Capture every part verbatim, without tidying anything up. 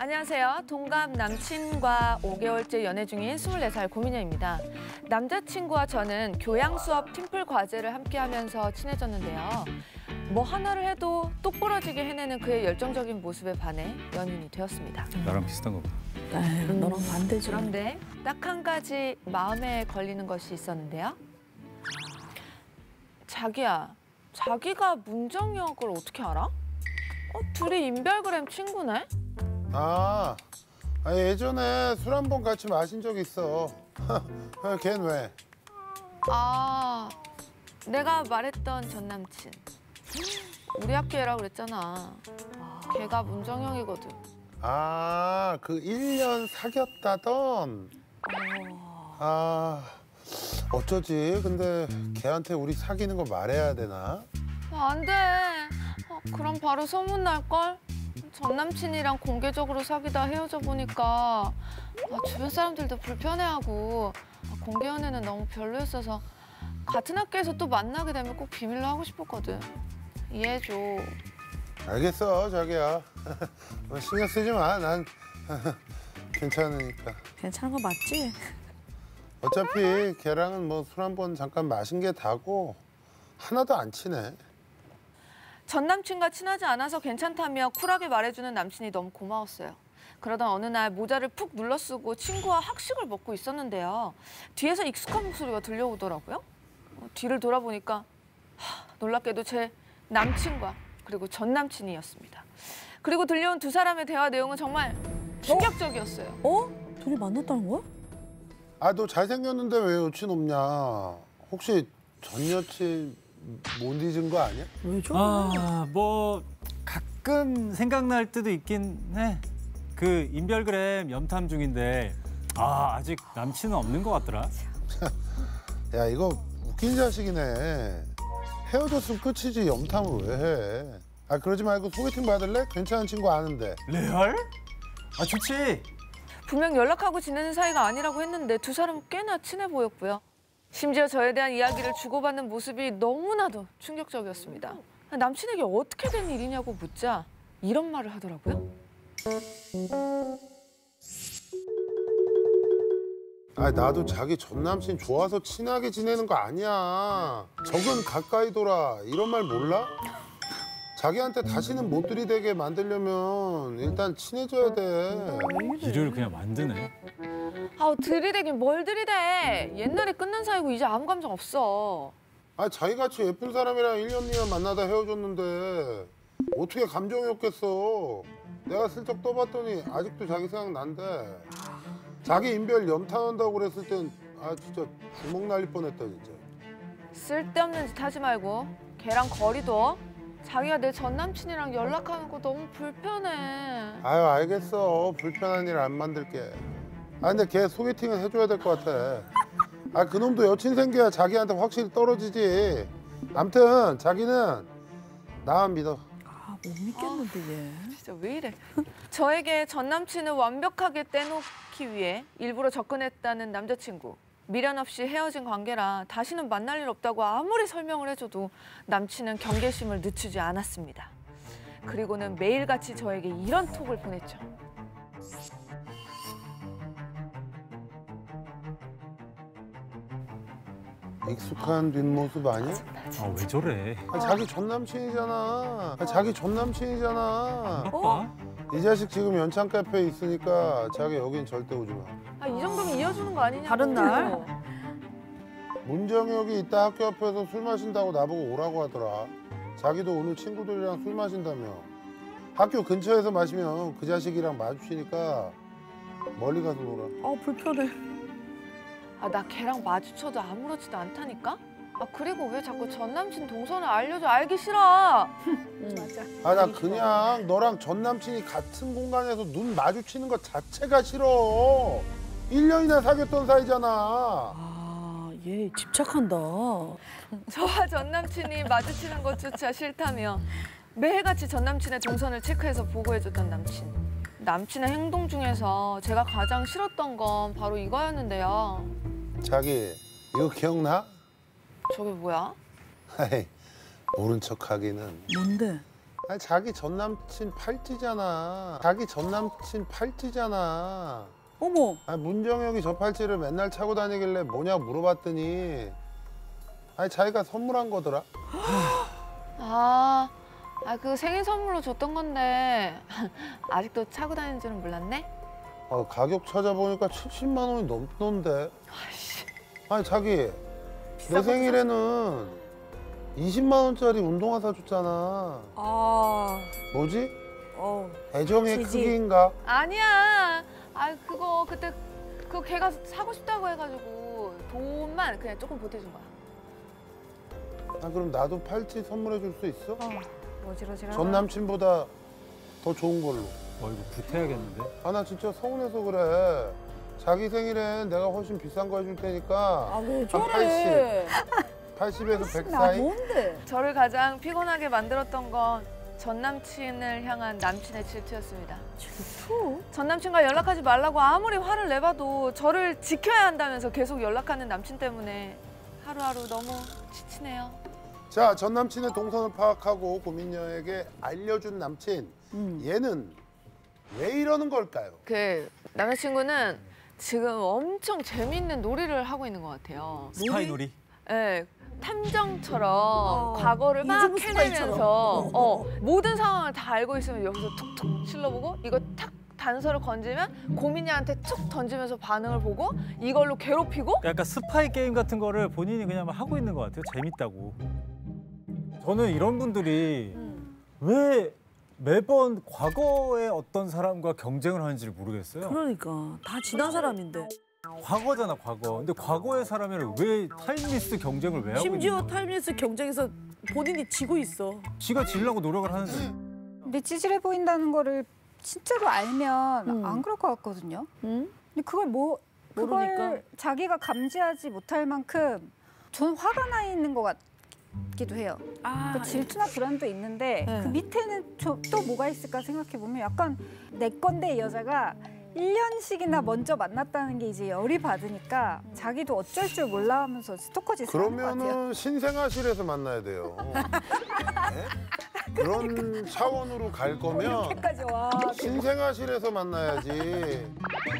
안녕하세요. 동갑 남친과 오 개월째 연애 중인 스물네 살 고민녀입니다. 남자친구와 저는 교양 수업 팀플 과제를 함께 하면서 친해졌는데요. 뭐 하나를 해도 똑부러지게 해내는 그의 열정적인 모습에 반해 연인이 되었습니다. 나랑 비슷한 거 봐. 에휴, 너랑 반대지. 그런데 딱 한 가지 마음에 걸리는 것이 있었는데요. 자기야, 자기가 문정혁을 어떻게 알아? 어, 둘이 인별그램 친구네? 아, 아 예전에 술 한 번 같이 마신 적 있어. 걔는 왜? 아, 내가 말했던 전 남친. 우리 학교 애라고 그랬잖아. 걔가 문정혁이거든. 아, 그 일 년 사귀었다던? 아, 어쩌지? 근데 걔한테 우리 사귀는 거 말해야 되나? 아, 안 돼. 아, 그럼 바로 소문 날걸? 전 남친이랑 공개적으로 사귀다 헤어져 보니까 아, 주변 사람들도 불편해하고 아, 공개 연애는 너무 별로였어서 같은 학교에서 또 만나게 되면 꼭 비밀로 하고 싶었거든. 이해해줘. 알겠어, 자기야. 신경 쓰지 마. 난 괜찮으니까. 괜찮은 거 맞지? 어차피 걔랑은 뭐 술 한 번 잠깐 마신 게 다고 하나도 안 친해. 전 남친과 친하지 않아서 괜찮다며 쿨하게 말해주는 남친이 너무 고마웠어요. 그러던 어느 날 모자를 푹 눌러쓰고 친구와 학식을 먹고 있었는데요. 뒤에서 익숙한 목소리가 들려오더라고요. 어, 뒤를 돌아보니까 하, 놀랍게도 제 남친과 그리고 전 남친이었습니다. 그리고 들려온 두 사람의 대화 내용은 정말 충격적이었어요. 어? 둘이 만났다는 거야? 아, 너 잘생겼는데 왜 여친 없냐? 혹시 전 여친 못 잊은 거 아니야? 왜 저래? 아, 뭐 가끔 생각날 때도 있긴 해. 그 인별그램 염탐 중인데 아, 아직 남친은 없는 것 같더라. 야, 이거 웃긴 자식이네. 헤어졌으면 끝이지 염탐을 왜 해? 아, 그러지 말고 소개팅 받을래? 괜찮은 친구 아는데. 레알? 아, 좋지. 분명 연락하고 지내는 사이가 아니라고 했는데 두 사람은 꽤나 친해 보였고요. 심지어 저에 대한 이야기를 주고받는 모습이 너무나도 충격적이었습니다. 남친에게 어떻게 된 일이냐고 묻자 이런 말을 하더라고요. 아, 나도 자기 전 남친 좋아서 친하게 지내는 거 아니야. 적은 가까이 둬라. 이런 말 몰라? 자기한테 다시는 못 들이대게 만들려면 일단 친해져야 돼. 일을 그냥 만드네. 아우 들이대긴 뭘 들이대. 옛날에 끝난 사이고 이제 아무 감정 없어. 아, 자기같이 예쁜 사람이랑 일 년 미만 만나다 헤어졌는데 어떻게 감정이 없겠어. 내가 슬쩍 떠봤더니 아직도 자기 생각난대. 자기 인별 염탐한다고 그랬을 땐 아 진짜 주먹 날릴 뻔했다 진짜. 쓸데없는 짓 하지 말고 걔랑 거리 둬. 자기가 내 전 남친이랑 연락하는 거 너무 불편해. 아유, 알겠어. 불편한 일 안 만들게. 아, 근데 걔 소개팅은 해줘야 될 것 같아. 아, 그놈도 여친 생겨야 자기한테 확실히 떨어지지. 아무튼 자기는 나만 믿어. 아, 못 믿겠는데 얘. 진짜 왜 이래. 저에게 전 남친을 완벽하게 떼놓기 위해 일부러 접근했다는 남자친구. 미련 없이 헤어진 관계라 다시는 만날 일 없다고 아무리 설명을 해줘도 남친은 경계심을 늦추지 않았습니다. 그리고는 매일같이 저에게 이런 톡을 보냈죠. 익숙한 뒷모습 아니야? 아, 왜 저래? 아, 자기 전 남친이잖아. 아, 자기 전 남친이잖아. 아빠? 이 자식 지금 연찬 카페에 있으니까 자기 여긴 절대 오지 마. 아, 이 정도면 이어주는 거 아니냐고. 다른 날? 문정혁이 이따 학교 앞에서 술 마신다고 나보고 오라고 하더라. 자기도 오늘 친구들이랑 술 마신다며. 학교 근처에서 마시면 그 자식이랑 마주치니까 멀리 가서 놀아. 아, 불편해. 아, 나 걔랑 마주쳐도 아무렇지도 않다니까? 아, 그리고 왜 자꾸 전 남친 동선을 알려줘. 알기 싫어. 응. 맞아. 아, 나 그냥 너랑 전 남친이 같은 공간에서 눈 마주치는 것 자체가 싫어. 일 년이나 사귀었던 사이잖아. 아, 얘 집착한다. 저와 전 남친이 마주치는 것조차 싫다며 매일같이 전 남친의 동선을 체크해서 보고해줬던 남친. 남친의 행동 중에서 제가 가장 싫었던 건 바로 이거였는데요. 자기, 이거 기억나? 저게 뭐야? 아이, 모른 척하기는. 뭔데? 아니 자기 전 남친 팔찌잖아. 자기 전 남친 팔찌잖아. 어머. 아니 문정혁이 저 팔찌를 맨날 차고 다니길래 뭐냐고 물어봤더니 아니 자기가 선물한 거더라. 아, 아, 그 생일 선물로 줬던 건데 아직도 차고 다니는 줄은 몰랐네? 아, 가격 찾아보니까 칠십만 원이 넘던데. 아니 자기 내 생일에는 이십만 원짜리 운동화 사줬잖아. 아. 뭐지? 어. 애정의 지지. 크기인가? 아니야. 아, 그거 그때 그거 걔가 사고 싶다고 해가지고 돈만 그냥 조금 보태준 거야. 아 그럼 나도 팔찌 선물해 줄 수 있어? 어, 어지러지러. 전 남친보다 더 좋은 걸로. 어 이거 구태야겠는데? 아 나 진짜 서운해서 그래. 자기 생일엔 내가 훨씬 비싼 거 해줄 테니까 아, 왜 한 저래? 팔십에서 백 나 사이? 뭔데? 저를 가장 피곤하게 만들었던 건 전 남친을 향한 남친의 질투였습니다. 질투? 전 남친과 연락하지 말라고 아무리 화를 내봐도 저를 지켜야 한다면서 계속 연락하는 남친 때문에 하루하루 너무 지치네요. 자, 전 남친의 동선을 파악하고 고민녀에게 알려준 남친. 음. 얘는 왜 이러는 걸까요? 그 남자친구는 지금 엄청 재밌는 놀이를 하고 있는 것 같아요. 스파이 놀이? 네, 탐정처럼 과거를 막 이중구 스파이처럼. 캐내면서 어, 모든 상황을 다 알고 있으면 여기서 툭툭 찔러보고 이거 탁 단서를 건지면 고민이한테 툭 던지면서 반응을 보고 이걸로 괴롭히고 약간 스파이 게임 같은 거를 본인이 그냥 막 하고 있는 것 같아요. 재밌다고. 저는 이런 분들이 왜 매번 과거의 어떤 사람과 경쟁을 하는지를 모르겠어요. 그러니까 다 지난 사람인데. 과거잖아, 과거. 근데 과거의 사람이랑 왜 타임리스 경쟁을 왜 하고 심지어 있는 거야? 타임리스 경쟁에서 본인이 지고 있어. 지가 지려고 노력을 하는데. 근데 찌질해 보인다는 거를 진짜로 알면 음. 안 그럴 것 같거든요. 응? 근데 그걸 뭐 그걸 모르니까. 자기가 감지하지 못할 만큼 저는 화가 나 있는 것 같기도 해요. 아, 그 질투나 불안도 있는데 네. 그 밑에는 저, 또 뭐가 있을까 생각해 보면 약간 내 건데 이 여자가 일 년씩이나 먼저 만났다는 게 이제 열이 받으니까 자기도 어쩔 줄 몰라 하면서 스토커 짓을 하는 것 같아요. 그러면은 신생아실에서 만나야 돼요. 네? 그런 차원으로 갈 거면 이렇게까지 와. 신생아실에서 만나야지.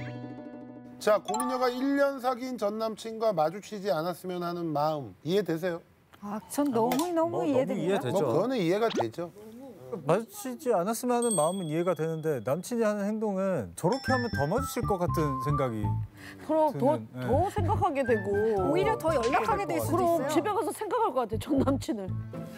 자, 고민녀가 일 년 사귄 전 남친과 마주치지 않았으면 하는 마음 이해되세요? 아, 전 너무 너무 뭐 이해됩니다. 너무 이해되죠. 뭐 그거는 이해가 되죠. 마주치지 않았으면 하는 마음은 이해가 되는데 남친이 하는 행동은 저렇게 하면 더 마주칠 것 같은 생각이 그럼 더, 드는, 예. 더 생각하게 되고. 오히려 더 연락하게 될 수도 그럼 있어요. 집에 가서 생각할 것 같아, 전 남친을.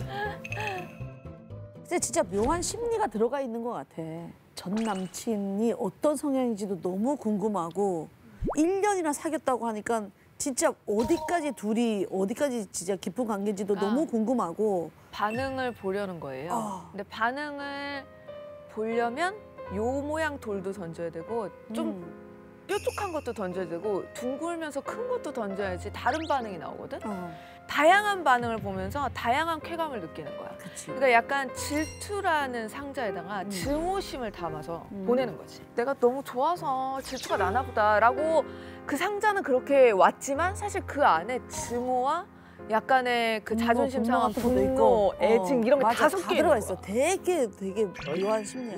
근데 진짜 묘한 심리가 들어가 있는 것 같아. 전 남친이 어떤 성향인지도 너무 궁금하고 일 년이나 사귀었다고 하니까 진짜 어디까지 둘이 어디까지 진짜 깊은 관계인지도 아. 너무 궁금하고. 반응을 보려는 거예요. 아. 근데 반응을 보려면 요 모양 돌도 던져야 되고 좀 음. 뾰족한 것도 던져야 되고 둥글면서 큰 것도 던져야지 다른 반응이 나오거든. 어, 다양한 반응을 보면서 다양한 쾌감을 느끼는 거야. 그치. 그러니까 약간 질투라는 상자에다가 음. 증오심을 담아서 음. 보내는 거지. 내가 너무 좋아서 질투가 나나 보다라고 그 상자는 그렇게 왔지만 사실 그 안에 증오와 약간의 그 분노, 자존심 분노 상한 같은 것도 분노, 있고. 애증 어, 이런 게 맞아, 다 섞여 들어가 있는 있어. 거야. 되게 되게 묘한 심리야.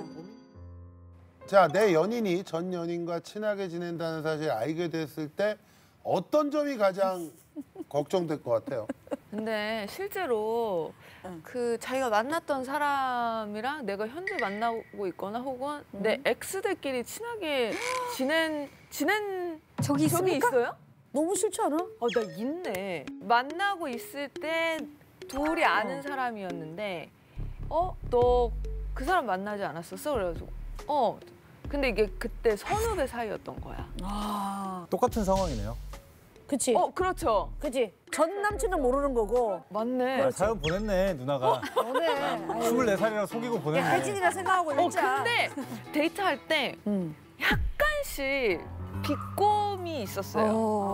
자, 내 연인이 전 연인과 친하게 지낸다는 사실을 알게 됐을 때 어떤 점이 가장 걱정될 것 같아요? 근데 실제로 응. 그 자기가 만났던 사람이랑 내가 현재 만나고 있거나 혹은 내 엑스들끼리 친하게 지낸 지낸 저기 적이 있습니까? 있어요? 너무 싫지 않아? 어, 나 있네. 만나고 있을 때 둘이 아는 어. 사람이었는데, 어, 너 그 사람 만나지 않았었어? 그래가지고, 어. 근데 이게 그때 선후배 사이였던 거야. 아, 똑같은 상황이네요. 그치. 어, 그렇죠. 그치. 전 남친은 모르는 거고. 맞네. 아, 사연 보냈네 누나가. 너네. 스물네 살이라 속이고 보냈네. 혜진이라 생각하고 어, 읽자. 근데 데이트할 때 응. 약간씩 비꼼이 있었어요.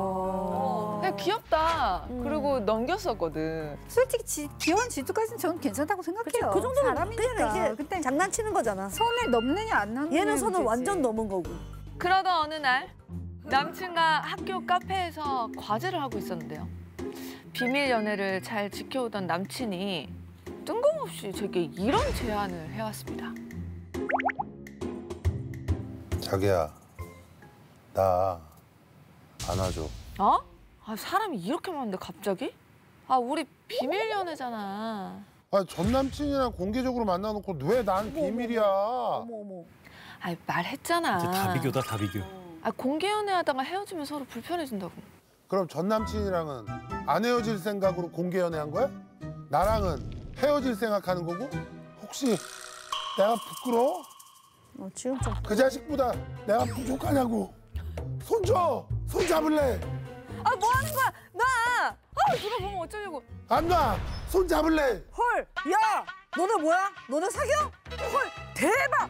어. 그냥 귀엽다. 음. 그리고 넘겼었거든. 솔직히 지, 귀여운 질투까지는 저는 괜찮다고 그치. 생각해요. 그 정도는 사람이니까. 그냥 이게 근데 장난치는 거잖아. 선을 넘느냐 안 넘느냐 얘는 선을 완전 넘은 거고. 그러던 어느 날 남친과 학교 카페에서 과제를 하고 있었는데요. 비밀 연애를 잘 지켜오던 남친이 뜬금없이 제게 이런 제안을 해왔습니다. 자기야, 나 안아줘. 어? 아, 사람이 이렇게 많은데 갑자기? 아, 우리 비밀 연애잖아. 아, 전 남친이랑 공개적으로 만나놓고 왜 난 비밀이야? 어머 어머. 아, 말했잖아. 이제 다 비교다 다 비교. 아, 공개 연애하다가 헤어지면 서로 불편해진다고. 그럼 전 남친이랑은 안 헤어질 생각으로 공개 연애한 거야? 나랑은 헤어질 생각하는 거고? 혹시 내가 부끄러워? 어, 지금 좀 그 자식보다 내가 부족하냐고. 손 줘! 손 잡을래! 아, 뭐 하는 거야? 나! 아, 누가 보면 어쩌려고. 안 놔! 손 잡을래! 헐, 야, 너네 뭐야? 너네 사겨? 헐, 대박!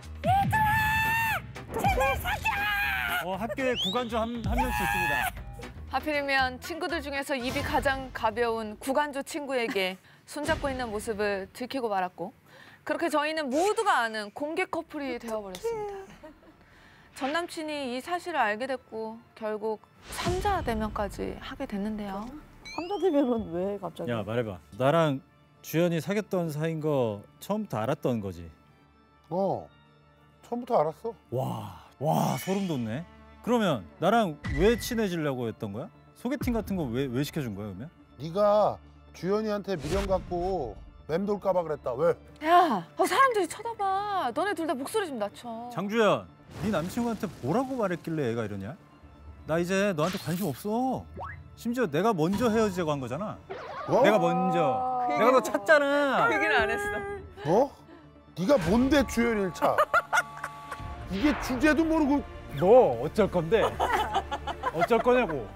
어, 학교에 구간주 한, 한 명씩 있습니다. 하필이면 친구들 중에서 입이 가장 가벼운 구간조 친구에게 손잡고 있는 모습을 들키고 말았고, 그렇게 저희는 모두가 아는 공개 커플이 되어버렸습니다. 전 남친이 이 사실을 알게 됐고 결국 삼자 대면까지 하게 됐는데요. 삼자 대면은 왜 갑자기? 야, 말해봐. 나랑 주연이 사귀었던 사이인 거 처음부터 알았던 거지? 어, 처음부터 알았어. 와, 와 소름 돋네. 그러면 나랑 왜 친해지려고 했던 거야? 소개팅 같은 거 왜 왜 시켜준 거야 그러면? 네가 주연이한테 미련 갖고 맴돌까 봐 그랬다. 왜? 야, 어, 사람들이 쳐다봐. 너네 둘 다 목소리 좀 낮춰. 장주연, 네 남친구한테 뭐라고 말했길래 애가 이러냐? 나 이제 너한테 관심 없어. 심지어 내가 먼저 헤어지자고 한 거잖아. 어? 내가 먼저. 내가 너 찾잖아. 그 얘기를 안 했어. 어? 네가 뭔데 주연이를 차? 이게 주제도 모르고. 너 어쩔 건데? 어쩔 거냐고.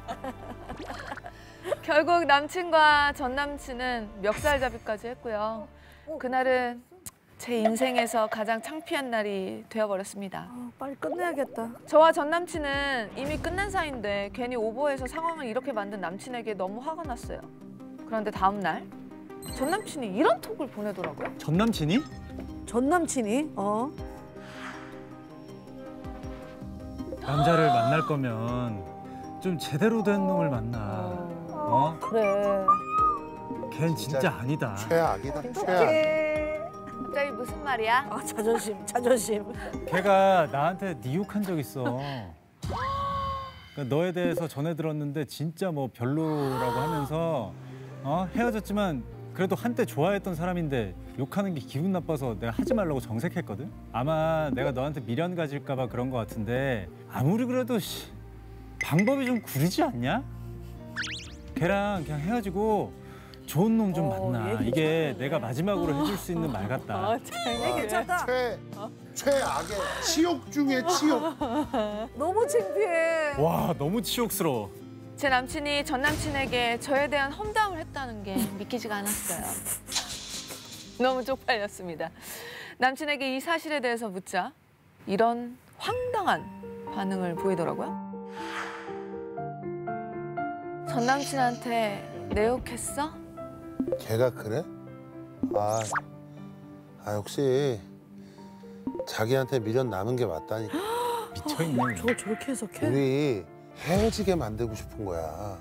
결국 남친과 전 남친은 멱살잡이까지 했고요. 그날은 제 인생에서 가장 창피한 날이 되어버렸습니다. 아, 빨리 끝내야겠다. 저와 전 남친은 이미 끝난 사이인데 괜히 오버해서 상황을 이렇게 만든 남친에게 너무 화가 났어요. 그런데 다음 날 전 남친이 이런 톡을 보내더라고요. 전 남친이? 전 남친이 어 남자를 만날 거면 좀 제대로 된 놈을 만나. 어? 그래. 걘 진짜, 진짜 아니다. 최악이다. 최악. 어떡해. 갑자기 무슨 말이야? 아 자존심, 자존심. 걔가 나한테 니욕한 적 있어. 그러니까 너에 대해서 전해 들었는데 진짜 뭐 별로라고 하면서 어? 헤어졌지만 그래도 한때 좋아했던 사람인데 욕하는 게 기분 나빠서 내가 하지 말라고 정색했거든. 아마 내가 너한테 미련 가질까 봐 그런 거 같은데 아무리 그래도 씨, 방법이 좀 구리지 않냐? 걔랑 그냥 헤어지고 좋은 놈 좀 어, 만나. 얘기 이게 괜찮네. 내가 마지막으로 해줄 수 있는 말 같다. 와, 괜찮다. 최 최악의 치욕 중에 치욕. 너무 창피해. 와, 너무 치욕스러워. 제 남친이 전 남친에게 저에 대한 험담을 했다는 게 믿기지가 않았어요. 너무 쪽팔렸습니다. 남친에게 이 사실에 대해서 묻자 이런 황당한 반응을 보이더라고요. 전 남친한테 내 욕했어? 걔가 그래? 아, 아 역시 자기한테 미련 남은 게 맞다니까. 미쳐있네. 저걸 저렇게 해석해? 우리 헤어지게 만들고 싶은 거야.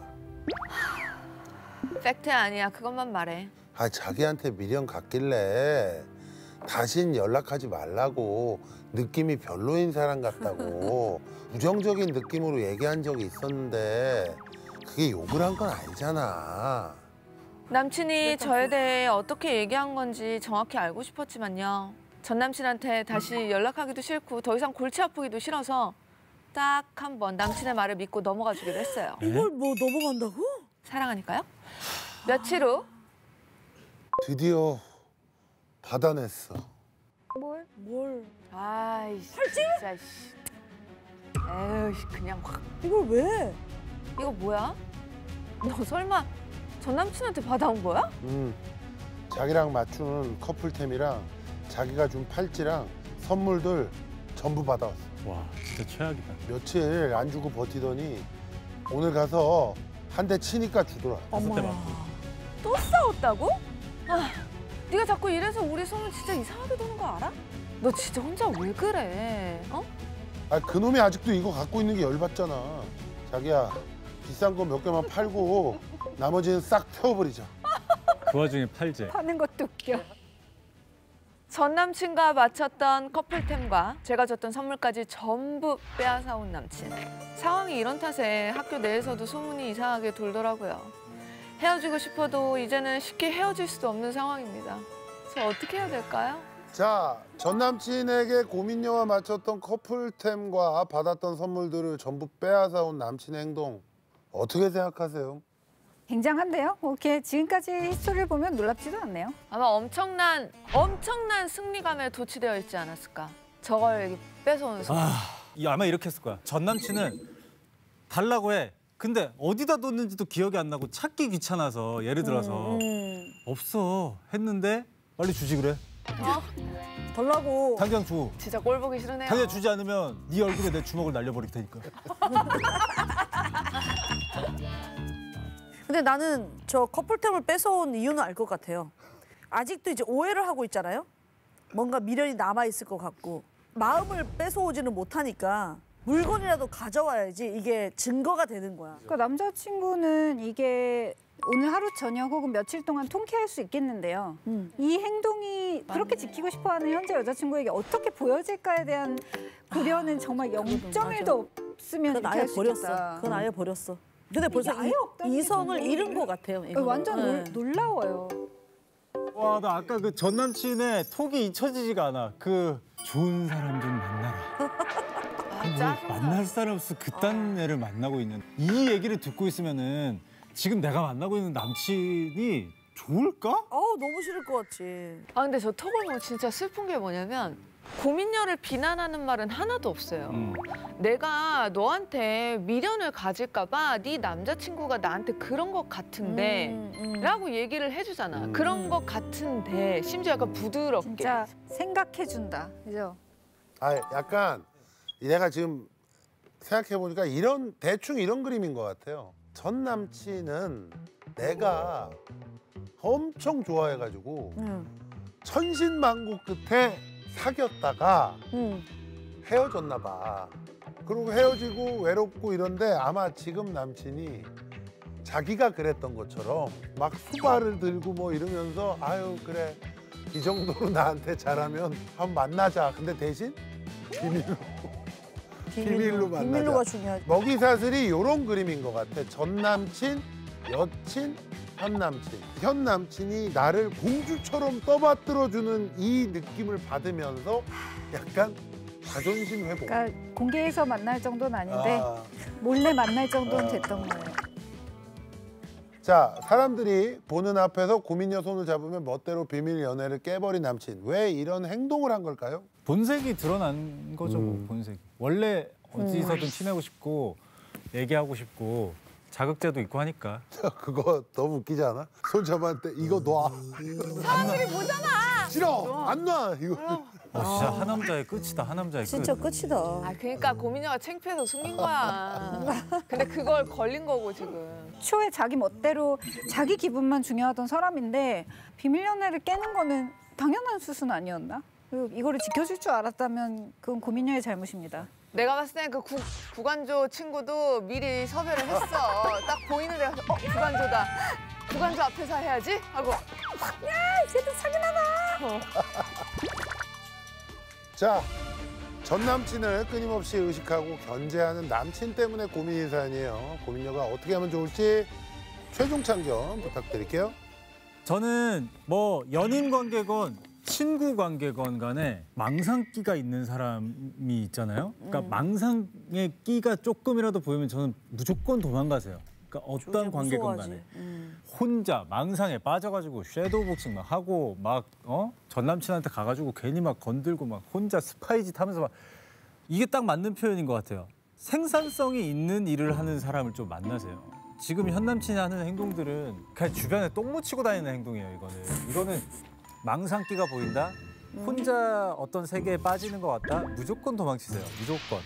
팩트 아니야. 그것만 말해. 아, 자기한테 미련 갖길래 다신 연락하지 말라고 느낌이 별로인 사람 같다고 부정적인 느낌으로 얘기한 적이 있었는데 그게 욕을 한 건 아니잖아. 남친이 저에 대해 어떻게 얘기한 건지 정확히 알고 싶었지만요. 전 남친한테 다시 연락하기도 싫고 더 이상 골치 아프기도 싫어서 딱 한 번 남친의 말을 믿고 넘어가 주기로 했어요. 이걸 뭐 넘어간다고? 사랑하니까요. 며칠 후 드디어 받아냈어. 뭘? 뭘? 아이 진짜 씨. 에휴 그냥 확. 이걸 왜? 이거 뭐야? 너 설마 전 남친한테 받아온 거야? 음, 자기랑 맞춘 커플템이랑 자기가 준 팔찌랑 선물들 전부 받아왔어. 와, 진짜 최악이다. 며칠 안 주고 버티더니 오늘 가서 한 대 치니까 주더라. 다섯 대 어머야. 맞고. 또 싸웠다고? 아, 네가 자꾸 이래서 우리 소문 진짜 이상하게 도는 거 알아? 너 진짜 혼자 왜 그래? 어? 아, 그놈이 아직도 이거 갖고 있는 게 열받잖아. 자기야, 비싼 거 몇 개만 팔고 나머지는 싹 태워버리자. 그 와중에 팔제. 파는 것도 웃겨. 전 남친과 마쳤던 커플템과 제가 줬던 선물까지 전부 빼앗아온 남친. 상황이 이런 탓에 학교 내에서도 소문이 이상하게 돌더라고요. 헤어지고 싶어도 이제는 쉽게 헤어질 수도 없는 상황입니다. 저 어떻게 해야 될까요? 자, 전 남친에게 고민녀와 맞췄던 커플템과 받았던 선물들을 전부 빼앗아 온 남친의 행동 어떻게 생각하세요? 굉장한데요? 뭐 이렇게 지금까지 히스토리를 보면 놀랍지도 않네요. 아마 엄청난 엄청난 승리감에 도취되어 있지 않았을까. 저걸 이렇게 뺏어오는 순간. 아, 이 아마 이렇게 했을 거야. 전 남친은 달라고 해. 근데 어디다 뒀는지도 기억이 안 나고 찾기 귀찮아서 예를 들어서 음. 없어 했는데 빨리 주지 그래. 달라고. 당장 줘. 진짜 꼴 보기 싫으네요. 당장 주지 않으면 네 얼굴에 내 주먹을 날려버릴 테니까. 근데 나는 저 커플템을 뺏어온 이유는 알 것 같아요. 아직도 이제 오해를 하고 있잖아요. 뭔가 미련이 남아 있을 것 같고 마음을 뺏어오지는 못하니까 물건이라도 가져와야지 이게 증거가 되는 거야. 그러니까 남자친구는 이게 오늘 하루 저녁 혹은 며칠 동안 통쾌할 수 있겠는데요. 음. 이 행동이 그렇게 지키고 싶어하는 현재 여자친구에게 어떻게 보여질까에 대한 고려는 정말 영 점 일도 없으면 그건 이렇게 아예 할 수 버렸어. 있겠다. 그건 아예 버렸어. 근데 벌써 아예 이, 없다는 게 이성을 정말 잃은 것 같아요. 어, 이거는. 완전 놀, 네. 놀라워요. 와, 나 아까 그 전 남친의 톡이 잊혀지지가 않아. 그 좋은 사람 좀 만나라. 아, 뭐 짜증나. 만날 사람 없어 그딴 애를 만나고 있는. 이 얘기를 듣고 있으면은 지금 내가 만나고 있는 남친이 좋을까? 어우 너무 싫을 것 같지. 아 근데 저 톡을 보면 진짜 슬픈 게 뭐냐면 고민녀를 비난하는 말은 하나도 없어요. 음. 내가 너한테 미련을 가질까 봐 네 남자친구가 나한테 그런 것 같은데 음, 음. 라고 얘기를 해주잖아. 음. 그런 것 같은데 심지어 약간 부드럽게. 진짜 생각해준다. 그죠? 아, 약간 내가 지금 생각해 보니까 이런 대충 이런 그림인 것 같아요. 전 남친은 내가 엄청 좋아해가지고 음. 천신만고 끝에 사귀었다가 음. 헤어졌나 봐. 그리고 헤어지고 외롭고 이런데 아마 지금 남친이 자기가 그랬던 것처럼 막 수발을 들고 뭐 이러면서 아유 그래 이 정도로 나한테 잘하면 한번 만나자. 근데 대신 비밀로 비밀로 만나자. 비밀로가 중요하지. 먹이사슬이 이런 그림인 것 같아. 전 남친, 여친, 현 남친. 현 남친이 나를 공주처럼 떠받들어주는 이 느낌을 받으면서 약간 자존심 회복. 그러니까 공개해서 만날 정도는 아닌데 아, 몰래 만날 정도는 아. 됐던 거예요. 자, 사람들이 보는 앞에서 고민녀 손을 잡으면 멋대로 비밀 연애를 깨버린 남친. 왜 이런 행동을 한 걸까요? 본색이 드러난 거죠, 뭐, 음. 본색이. 원래 어디서든 친하고 싶고 얘기하고 싶고 자극제도 있고 하니까. 그거 너무 웃기지 않아? 손 잡았는데 이거 놔. 사람들이 보잖아. 싫어. 안 놔. 이거. 어, 진짜 하남자의 끝이다, 하남자의 끝. 진짜 끝이다. 아 그러니까 고민녀가 창피해서 숨긴 거야. 근데 그걸 걸린 거고 지금. 초에 자기 멋대로 자기 기분만 중요하던 사람인데 비밀 연애를 깨는 거는 당연한 수순 아니었나? 그리고 이거를 지켜줄 줄 알았다면 그건 고민녀의 잘못입니다. 내가 봤을 때 그 구간조 친구도 미리 섭외를 했어. 딱 보이는 데가 어 구간조다. 구간조 앞에서 해야지 하고. 야 쟤도 사귀나봐. 어. 자, 전 남친을 끊임없이 의식하고 견제하는 남친 때문에 고민인 사연이에요. 고민녀가 어떻게 하면 좋을지 최종 참견 부탁드릴게요. 저는 뭐 연인 관계건 친구 관계건 간에 망상기가 있는 사람이 있잖아요. 그러니까 망상의 끼가 조금이라도 보이면 저는 무조건 도망가세요. 그러니까 어떤 관계건 간에. 음. 혼자 망상에 빠져가지고 섀도우 복싱 막 하고 막 어? 전 남친한테 가가지고 괜히 막 건들고 막 혼자 스파이짓 하면서 막 이게 딱 맞는 표현인 것 같아요. 생산성이 있는 일을 하는 사람을 좀 만나세요. 지금 현 남친이 하는 행동들은 그냥 주변에 똥 묻히고 다니는 행동이에요. 이거는 이거는 망상기가 보인다. 혼자 어떤 세계에 빠지는 것 같다. 무조건 도망치세요. 무조건.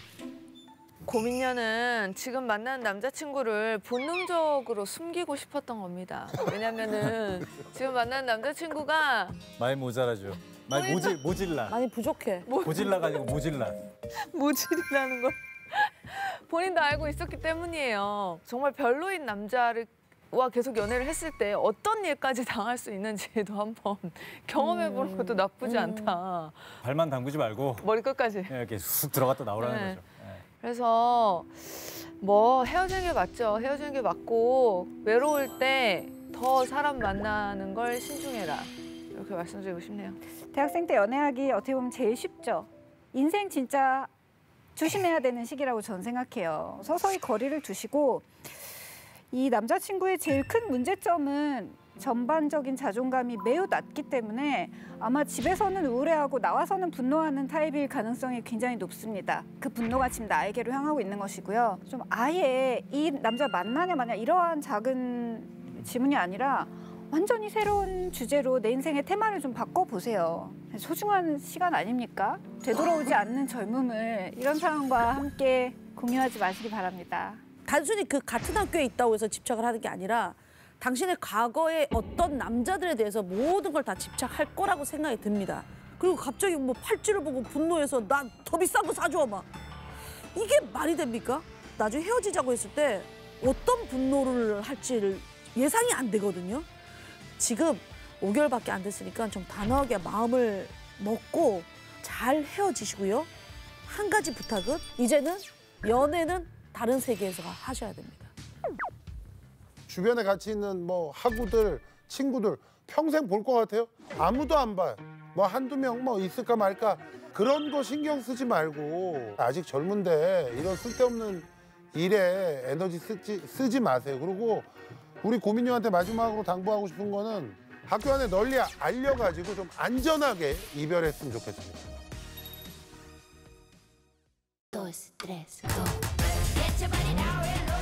고민녀는 지금 만난 남자친구를 본능적으로 숨기고 싶었던 겁니다. 왜냐면은 지금 만난 남자친구가 말 모자라죠. 말 모질 모질라. 많이 부족해. 모질라가 아니고 모질라. 모질이라는 걸 본인도 알고 있었기 때문이에요. 정말 별로인 남자를 와 계속 연애를 했을 때 어떤 일까지 당할 수 있는지도 한번 경험해보는 것도 나쁘지 않다. 발만 담그지 말고 머리 끝까지. 예, 이렇게 쑥 들어갔다 나오라는 네. 거죠. 예. 그래서 뭐 헤어지는 게 맞죠. 헤어지는 게 맞고 외로울 때 더 사람 만나는 걸 신중해라. 이렇게 말씀드리고 싶네요. 대학생 때 연애하기 어떻게 보면 제일 쉽죠. 인생 진짜 조심해야 되는 시기라고 저는 생각해요. 서서히 거리를 두시고 이 남자친구의 제일 큰 문제점은 전반적인 자존감이 매우 낮기 때문에 아마 집에서는 우울해하고 나와서는 분노하는 타입일 가능성이 굉장히 높습니다. 그 분노가 지금 나에게로 향하고 있는 것이고요. 좀 아예 이 남자 만나냐 마냐 이러한 작은 질문이 아니라 완전히 새로운 주제로 내 인생의 테마를 좀 바꿔보세요. 소중한 시간 아닙니까? 되돌아오지 않는 젊음을 이런 사람과 함께 공유하지 마시기 바랍니다. 단순히 그 같은 학교에 있다고 해서 집착을 하는 게 아니라 당신의 과거의 어떤 남자들에 대해서 모든 걸 다 집착할 거라고 생각이 듭니다. 그리고 갑자기 뭐 팔찌를 보고 분노해서 나 더 비싼 거 사줘 막. 이게 말이 됩니까? 나중에 헤어지자고 했을 때 어떤 분노를 할지를 예상이 안 되거든요. 지금 오 개월밖에 안 됐으니까 좀 단호하게 마음을 먹고 잘 헤어지시고요. 한 가지 부탁은 이제는 연애는 다른 세계에서 하셔야 됩니다. 주변에 같이 있는 뭐 학우들, 친구들 평생 볼 것 같아요? 아무도 안 봐요. 뭐 한두 명 뭐 있을까 말까 그런 거 신경 쓰지 말고 아직 젊은데 이런 쓸데없는 일에 에너지 쓰지, 쓰지 마세요. 그리고 우리 고민녀한테 마지막으로 당부하고 싶은 거는 학교 안에 널리 알려가지고 좀 안전하게 이별했으면 좋겠습니다. dos, tres, go. Get your body now and